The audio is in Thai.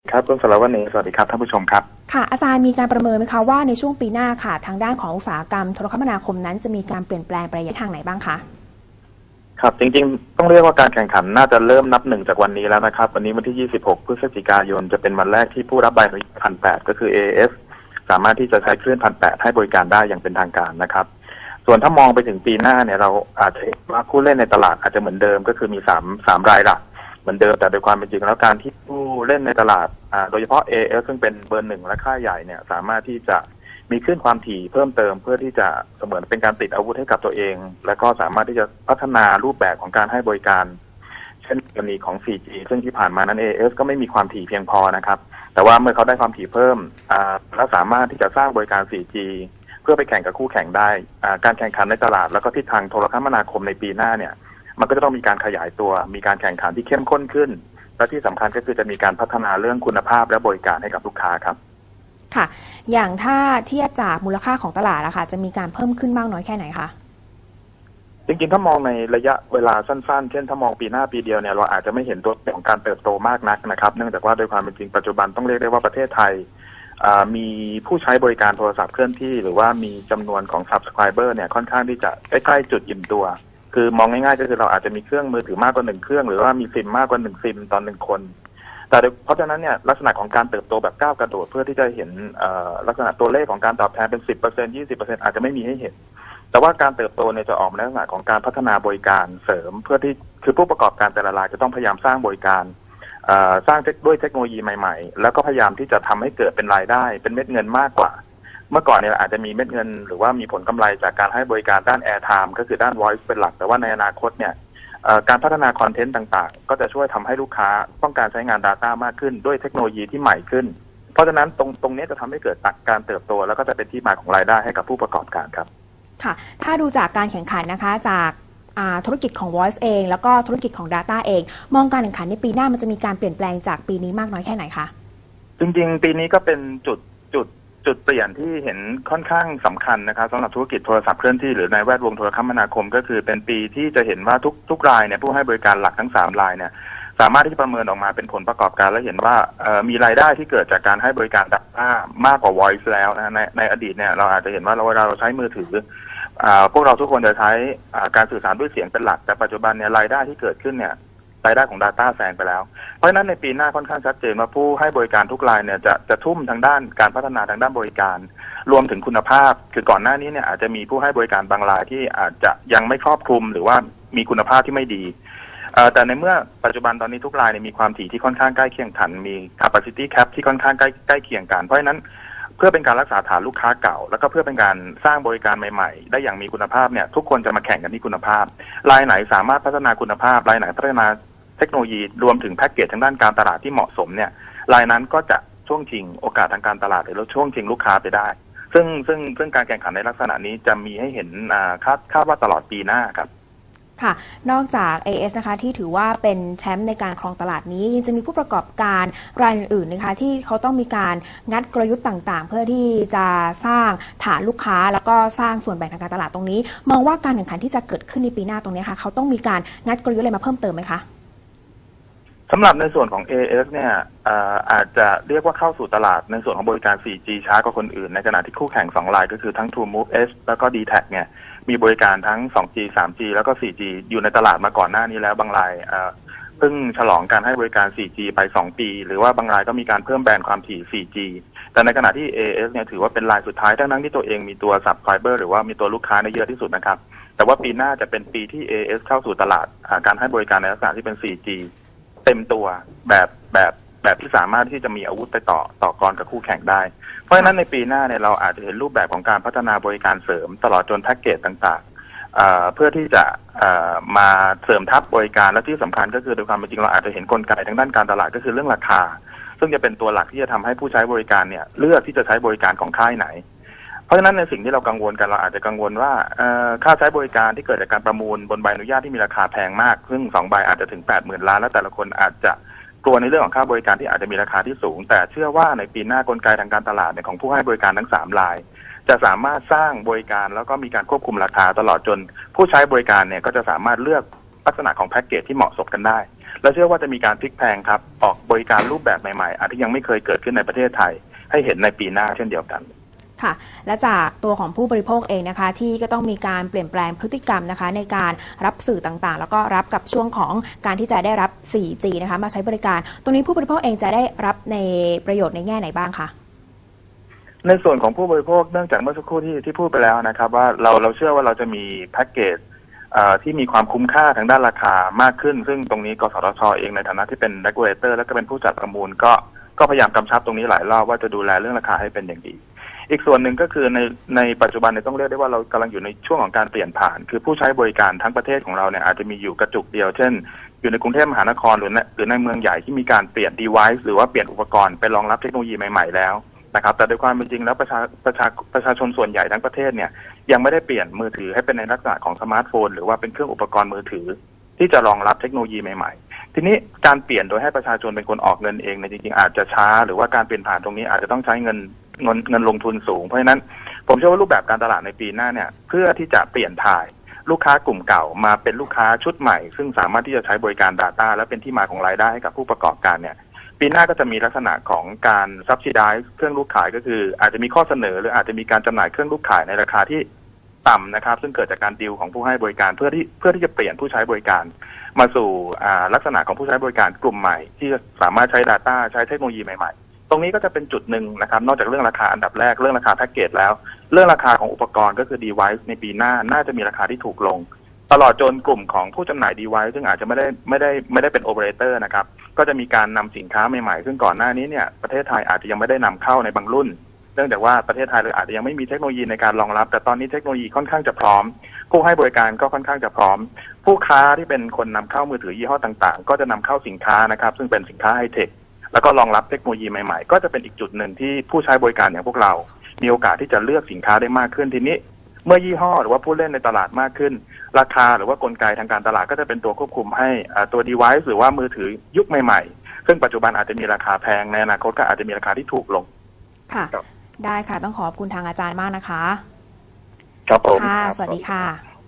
ครับคุณสารวัตรสวัสดีครับท่านผู้ชมครับค่ะอาจารย์มีการประเมินไหมคะว่าในช่วงปีหน้าค่ะทางด้านของอุตสาหกรรมโทรคมนาคมนั้นจะมีการเปลี่ยนแปลงไปในทางไหนบ้างคะครับจริงๆต้องเรียกว่าการแข่งขันน่าจะเริ่มนับหนึ่งจากวันนี้แล้วนะครับวันนี้วันที่26 พฤศจิกายนจะเป็นวันแรกที่ผู้รับใบอนุญาต1,800ก็คือ AAS สามารถที่จะใช้คลื่น1,800ให้บริการได้อย่างเป็นทางการนะครับส่วนถ้ามองไปถึงปีหน้าเนี่ยเราอาจจะเห็นว่าผู้เล่นในตลาดอาจจะเหมือนเดิมก็คือมี3รายหลักเหมือนเดิมแต่โดยความเป็นจริงแล้วการที่ผู้เล่นในตลาดโดยเฉพาะ AAS ซึ่งเป็นเบอร์หนึ่งและค่ายใหญ่เนี่ยสามารถที่จะมีคลื่นความถี่เพิ่มเติมเพื่อที่จะเสมือนเป็นการติดอาวุธให้กับตัวเองและก็สามารถที่จะพัฒนารูปแบบของการให้บริการเช่นกรณีของ 4G ซึ่งที่ผ่านมานั้น AAS ก็ไม่มีความถี่เพียงพอนะครับแต่ว่าเมื่อเขาได้ความถี่เพิ่มและสามารถที่จะสร้างบริการ 4G เพื่อไปแข่งกับคู่แข่งได้การแข่งขันในตลาดแล้วก็ทิศทางโทรคมนาคมในปีหน้าเนี่ยมันก็จะต้องมีการขยายตัวมีการแข่งขันที่เข้มข้นขึ้นและที่สำคัญก็คือจะมีการพัฒนาเรื่องคุณภาพและบริการให้กับลูกค้าครับค่ะอย่างถ้าเทียบจากมูลค่าของตลาดอะค่ะจะมีการเพิ่มขึ้นมากน้อยแค่ไหนคะจริงๆถ้ามองในระยะเวลาสั้นๆเช่นถ้ามองปีหน้าปีเดียวเนี่ยเราอาจจะไม่เห็นตัวของการเติบโตมากนักนะครับเนื่องจากว่าโดยความเป็นจริงปัจจุบันต้องเรียกได้ว่าประเทศไทยมีผู้ใช้บริการโทรศัพท์เคลื่อนที่หรือว่ามีจำนวนของ subscriber เนี่ยค่อนข้างที่จะใกล้ๆจุดอิ่มตัวคือมองง่ายๆก็คือเราอาจจะมีเครื่องมือถือมากกว่า1เครื่องหรือว่ามีซิมมากกว่า1ซิมต่อ1คนแต่เพราะฉะนั้นเนี่ยลักษณะของการเติบโตแบบก้าวกระโดดเพื่อที่จะเห็นลักษณะตัวเลขของการตอบแทนเป็น 10% 20% อาจจะไม่มีให้เห็นแต่ว่าการเติบโตเนี่ยจะออกในลักษณะของการพัฒนาบริการเสริมเพื่อที่คือผู้ประกอบการแต่ละรายจะต้องพยายามสร้างบริการสร้างด้วยเทคโนโลยีใหม่ๆแล้วก็พยายามที่จะทำให้เกิดเป็นรายได้เป็นเม็ดเงินมากกว่าเมื่อก่อนเนี่ยอาจจะมีเม็ดเงินหรือว่ามีผลกำไรจากการให้บริการด้าน Airtime ก็คือด้าน Voice เป็นหลักแต่ว่าในอนาคตเนี่ยการพัฒนาคอนเทนต์ต่างๆก็จะช่วยทำให้ลูกค้าต้องการใช้งาน Data มากขึ้นด้วยเทคโนโลยีที่ใหม่ขึ้นเพราะฉะนั้นตรงนี้จะทำให้เกิดการเติบโตแล้วก็จะเป็นที่มาของรายได้ให้กับผู้ประกอบการครับค่ะถ้าดูจากการแข่งขันนะคะจากธุรกิจของ Voice เองแล้วก็ธุรกิจของ Data เองมองการแข่งขันในปีหน้ามันจะมีการเปลี่ยนแปลงจากปีนี้มากน้อยแค่ไหนคะจริงๆปีนี้ก็เป็นจุดเปลี่ยนที่เห็นค่อนข้างสำคัญนะครับสำหรับธุรกิจโทรศัพท์เคลื่อนที่หรือในแวดวงโทรคมนาคมก็คือเป็นปีที่จะเห็นว่าทุกรายเนี่ยผู้ให้บริการหลักทั้ง3รายเนี่ยสามารถที่จะประเมินออกมาเป็นผลประกอบการและเห็นว่ามีรายได้ที่เกิดจากการให้บริการ Data มากกว่า Voice แล้วนะในอดีตเนี่ยเราอาจจะเห็นว่าเวลาเราใช้มือถือพวกเราทุกคนจะใช้การสื่อสารด้วยเสียงเป็นหลักแต่ปัจจุบันเนี่ยรายได้ที่เกิดขึ้นเนี่ยรายได้ของ Data แซงไปแล้วเพราะฉะนั้นในปีหน้าค่อนข้างชัดเจนว่าผู้ให้บริการทุกรายเนี่ยจะทุ่มทางด้านการพัฒนาทางด้านบริการรวมถึงคุณภาพคือก่อนหน้านี้เนี่ยอาจจะมีผู้ให้บริการบางรายที่อาจจะยังไม่ครอบคลุมหรือว่ามีคุณภาพที่ไม่ดีแต่ในเมื่อปัจจุบันตอนนี้ทุกรายเนี่ยมีความถี่ที่ค่อนข้างใกล้เคียงกันมี capacity cap ที่ค่อนข้างใกล้เคียงกันเพราะฉะนั้นเพื่อเป็นการรักษาฐานลูกค้าเก่าแล้วก็เพื่อเป็นการสร้างบริการใหม่ๆได้อย่างมีคุณภาพเนี่ยทุกคนจะมาแข่งกันที่คุณภาพรายไหนสามารถพัฒนาคุณภาพรายไหนพัฒนาเทคโนโลยีรวมถึงแพ็กเกจทางด้านการตลาดที่เหมาะสมเนี่ยรายนั้นก็จะช่วงชิงโอกาสทางการตลาดหรือช่วงชิงลูกค้าไปได้ซึ่งการแข่งขันในลักษณะนี้จะมีให้เห็นคาดว่าตลอดปีหน้าครับค่ะนอกจาก AS นะคะที่ถือว่าเป็นแชมป์ในการครองตลาดนี้ยังจะมีผู้ประกอบการรายอื่นๆนะคะที่เขาต้องมีการงัดกลยุทธ์ต่างๆเพื่อที่จะสร้างฐานลูกค้าแล้วก็สร้างส่วนแบ่งทางการตลาดตรงนี้มองว่าการแข่งขันที่จะเกิดขึ้นในปีหน้าตรงนี้ค่ะเขาต้องมีการงัดกลยุทธ์อะไรมาเพิ่มเติมไหมคะสำหรับในส่วนของ AS เนี่ยอาจจะเรียกว่าเข้าสู่ตลาดในส่วนของบริการ 4G ช้ากว่าคนอื่นในขณะที่คู่แข่ง2รายก็คือทั้ง True Move S แล้วก็ DTAC เนี่ยมีบริการทั้ง 2G 3G แล้วก็ 4G อยู่ในตลาดมาก่อนหน้านี้แล้วบางรายเพิ่งฉลองการให้บริการ 4G ไป2ปีหรือว่าบางรายก็มีการเพิ่มแบนด์ความถี่ 4G แต่ในขณะที่ AS เนี่ยถือว่าเป็นรายสุดท้ายทั้งที่ตัวเองมีตัว Subscriber หรือว่ามีตัวลูกค้าในเยอะที่สุดนะครับแต่ว่าปีหน้าจะเป็นปีที่ AS เข้าสู่ตลาดการให้บริการในลักษณะที่เป็น 4Gเต็มตัวแบบที่สามารถที่จะมีอาวุธไปต่อกรกับคู่แข่งได้เพราะฉะนั้นในปีหน้าเนี่ยเราอาจจะเห็นรูปแบบของการพัฒนาบริการเสริมตลอดจนแพ็กเกจต่างๆเพื่อที่จะมาเสริมทับบริการและที่สำคัญก็คือโดยความเป็นจริงเราอาจจะเห็นกลไกทางด้านการตลาดก็คือเรื่องราคาซึ่งจะเป็นตัวหลักที่จะทำให้ผู้ใช้บริการเนี่ยเลือกที่จะใช้บริการของค่ายไหนเพราะฉะนั้นในสิ่งที่เรากังวลกันเราอาจจะกังวลว่าค่าใช้บริการที่เกิดจากการประมูลบนใบอนุญาตที่มีราคาแพงมากซึ่ง2ใบอาจจะถึง 80,000 ล้านแล้วแต่ละคนอาจจะกลัวในเรื่องของค่าบริการที่อาจจะมีราคาที่สูงแต่เชื่อว่าในปีหน้ากลไกทางการตลาดของผู้ให้บริการทั้ง3รายจะสามารถสร้างบริการแล้วก็มีการควบคุมราคาตลอดจนผู้ใช้บริการเนี่ยก็จะสามารถเลือกลักษณะของแพ็กเกจที่เหมาะสมกันได้และเชื่อว่าจะมีการพลิกแพลงครับออกบริการรูปแบบใหม่ๆอาจจะยังไม่เคยเกิดขึ้นในประเทศไทยให้เห็นในปีหน้าเช่นเดียวกันค่ะและจากตัวของผู้บริโภคเองนะคะที่ก็ต้องมีการเปลี่ยนแปลงพฤติกรรมนะคะในการรับสื่อต่างๆแล้วก็รับกับช่วงของการที่จะได้รับ 4G นะคะมาใช้บริการตรงนี้ผู้บริโภคเองจะได้รับในประโยชน์ในแง่ไหนบ้างคะในส่วนของผู้บริโภคเนื่องจากเมื่อสักครู่ที่พูดไปแล้วนะครับว่าเราเชื่อว่าเราจะมีแพ็กเกจที่มีความคุ้มค่าทางด้านราคามากขึ้นซึ่งตรงนี้กสทช.เองในฐานะที่เป็น regulator และก็เป็นผู้จัดประมูลก็พยายามกำชับตรงนี้หลายรอบว่าจะดูแลเรื่องราคาให้เป็นอย่างดีอีกส่วนหนึ่งก็คือในปัจจุบันเนี่ยต้องเรียกได้ว่าเรากำลังอยู่ในช่วงของการเปลี่ยนผ่านคือผู้ใช้บริการทั้งประเทศของเราเนี่ยอาจจะมีอยู่กระจุกเดียวเช่นอยู่ในกรุงเทพมหานครหรือในเมืองใหญ่ที่มีการเปลี่ยน device หรือว่าเปลี่ยนอุปกรณ์ไปรองรับเทคโนโลยีใหม่ๆแล้วนะครับแต่โดยความเป็นจริงแล้วประชาชนส่วนใหญ่ทั้งประเทศเนี่ยยังไม่ได้เปลี่ยนมือถือให้เป็นในลักษณะของสมาร์ทโฟนหรือว่าเป็นเครื่องอุปกรณ์มือถือที่จะรองรับเทคโนโลยีใหม่ๆทีนี้การเปลี่ยนโดยให้ประชาชนเป็นคนออกเงินเองในจริงๆอาจจะช้าหรือว่าการเปลี่ยนผ่านตรงนี้อาจจะต้องใช้เงินลงทุนสูงเพราะฉะนั้นผมเชื่อว่ารูปแบบการตลาดในปีหน้าเนี่ยเพื่อที่จะเปลี่ยนถ่ายลูกค้ากลุ่มเก่ามาเป็นลูกค้าชุดใหม่ซึ่งสามารถที่จะใช้บริการ Data และเป็นที่มาของรายได้ให้กับผู้ประกอบการเนี่ยปีหน้าก็จะมีลักษณะของการ subsidize เครื่องลูกขายก็คืออาจจะมีข้อเสนอหรืออาจจะมีการจำหน่ายเครื่องลูกขายในราคาที่ต่ำนะครับซึ่งเกิดจากการดีลของผู้ให้บริการเพื่อที่จะเปลี่ยนผู้ใช้บริการมาสู่ลักษณะของผู้ใช้บริการกลุ่มใหม่ที่สามารถใช้ Data ใช้เทคโนโลยีใหม่ๆตรงนี้ก็จะเป็นจุดหนึ่งนะครับนอกจากเรื่องราคาอันดับแรกเรื่องราคาแพ็กเกจแล้วเรื่องราคาของอุปกรณ์ก็คือ device ในปีหน้าน่าจะมีราคาที่ถูกลงตลอดจนกลุ่มของผู้จำหน่าย device ซึ่งอาจจะไม่ได้เป็น operator นะครับก็จะมีการนำสินค้าใหม่ๆซึ่งก่อนหน้านี้เนี่ยประเทศไทยอาจจะยังไม่ได้นำเข้าในบางรุ่นเนื่องจากว่าประเทศไทยเราอาจจะยังไม่มีเทคโนโลยีในการรองรับแต่ตอนนี้เทคโนโลยีค่อนข้างจะพร้อมผู้ให้บริการก็ค่อนข้างจะพร้อมผู้ค้าที่เป็นคนนำเข้ามือถือยี่ห้อต่างๆก็จะนำเข้าสินค้านะครับซึ่งเป็นสินค้าไฮเทคแล้วก็รองรับเทคโนโลยีใหม่ๆก็จะเป็นอีกจุดหนึ่งที่ผู้ใช้บริการอย่างพวกเรามีโอกาสที่จะเลือกสินค้าได้มากขึ้นทีนี้เมื่อยี่ห้อหรือว่าผู้เล่นในตลาดมากขึ้นราคาหรือว่ากลไกทางการตลาดก็จะเป็นตัวควบคุมให้ตัว device หรือว่ามือถือยุคใหม่ๆซึ่งปัจจุบันอาจจะมีราคาแพงในอนาคตก็อาจจะมีราคาที่ถูกลงค่ะได้ค่ะต้องขอบคุณทางอาจารย์มากนะคะครับผมค่ะสวัสดีค่ะ